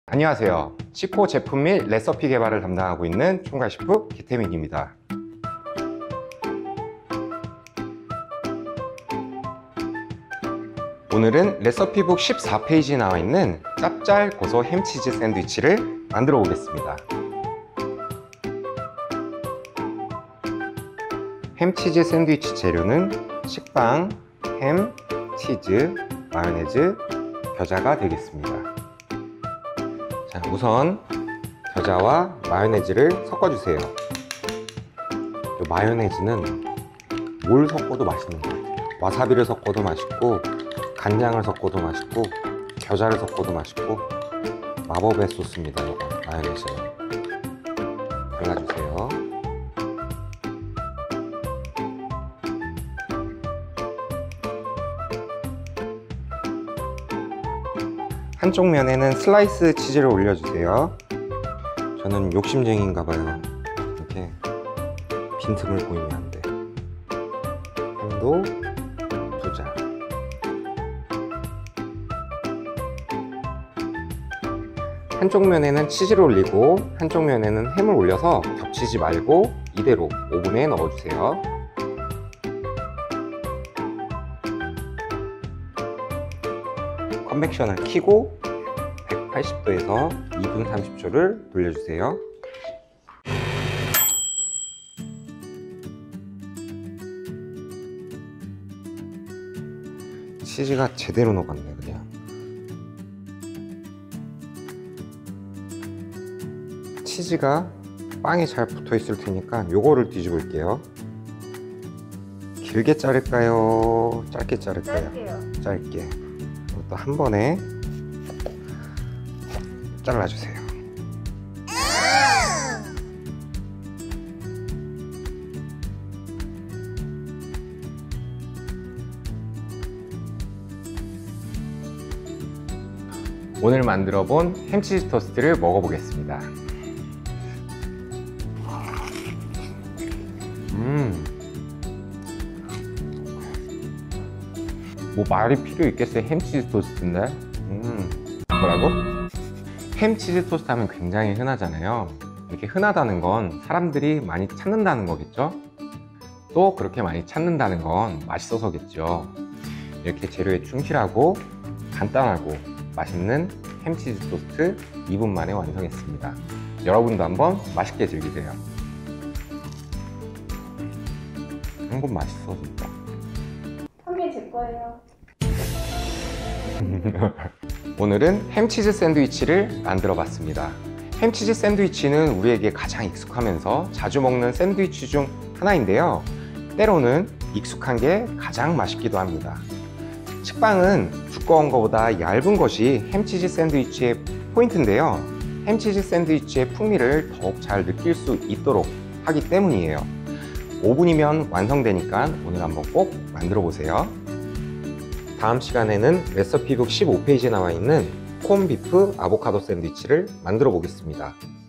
안녕하세요. 치코 제품 및 레시피 개발을 담당하고 있는 총괄 셰프 기태민입니다. 오늘은 레시피북 14페이지에 나와 있는 짭짤 고소 햄치즈 샌드위치를 만들어 보겠습니다. 햄치즈 샌드위치 재료는 식빵, 햄, 치즈, 마요네즈, 겨자가 되겠습니다. 자, 우선 겨자와 마요네즈를 섞어주세요. 마요네즈는 뭘 섞어도 맛있는 것 같아요. 와사비를 섞어도 맛있고, 간장을 섞어도 맛있고, 겨자를 섞어도 맛있고, 마법의 소스입니다. 이거 마요네즈는 발라주세요. 한쪽 면에는 슬라이스 치즈를 올려주세요. 저는 욕심쟁이인가봐요. 이렇게 빈틈을 보이면 안 돼. 햄도 2장. 한쪽 면에는 치즈를 올리고 한쪽 면에는 햄을 올려서 겹치지 말고 이대로 오븐에 넣어주세요. 컨벡션을 켜고 180도에서 2분 30초를 돌려주세요. 치즈가 제대로 녹았네. 그냥 치즈가 빵에 잘 붙어 있을 테니까 요거를 뒤집을게요. 길게 자를까요? 짧게 자를까요? 짧게. 이것도 한 번에 잘라주세요. 오늘 만들어 본 햄치즈 토스트를 먹어보겠습니다. 뭐 말이 필요 있겠어요. 햄치즈 토스트인데. 뭐라고? 햄치즈 토스트 하면 굉장히 흔하잖아요. 이렇게 흔하다는 건 사람들이 많이 찾는다는 거겠죠? 또 그렇게 많이 찾는다는 건 맛있어서겠죠. 이렇게 재료에 충실하고 간단하고 맛있는 햄치즈 토스트 2분 만에 완성했습니다. 여러분도 한번 맛있게 즐기세요. 한번 맛있어 진짜. 한개 제 거예요. 오늘은 햄치즈 샌드위치를 만들어 봤습니다. 햄치즈 샌드위치는 우리에게 가장 익숙하면서 자주 먹는 샌드위치 중 하나인데요. 때로는 익숙한 게 가장 맛있기도 합니다. 식빵은 두꺼운 것보다 얇은 것이 햄치즈 샌드위치의 포인트인데요. 햄치즈 샌드위치의 풍미를 더욱 잘 느낄 수 있도록 하기 때문이에요. 5분이면 완성되니까 오늘 한번 꼭 만들어 보세요. 다음 시간에는 레시피북 15페이지에 나와 있는 콘비프 아보카도 샌드위치를 만들어 보겠습니다.